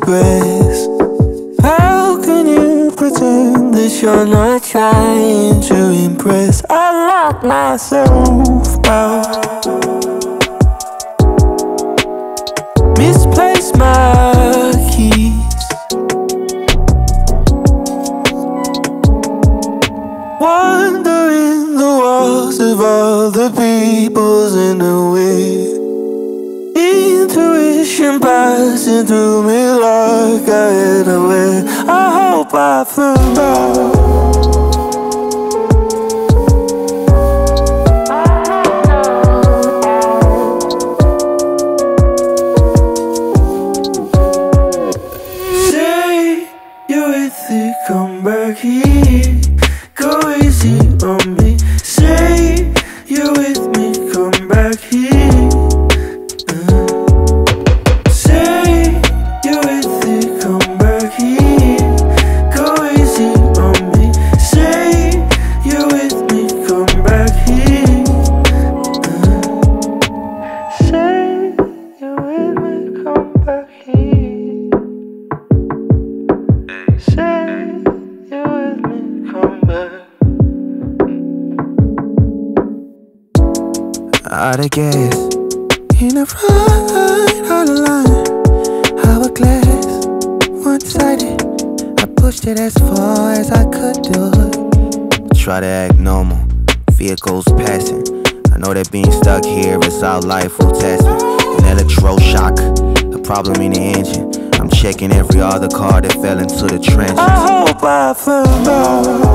breath. How can you pretend that you're not trying to impress? I lock myself out, misplace my keys, wandering the walls of all the peoples in the way. Intuition passing through me like I hid away. I hope I found out. Say you're with it, come back here. Go easy on me. Say you're with me, come back here. Out of gas, in a right out of line. Hourglass, one-sided. I pushed it as far as I could do it. Try to act normal, vehicles passing. I know that being stuck here is our life will test me. An electroshock, a problem in the engine. I'm checking every other car that fell into the trenches. I hope I found out.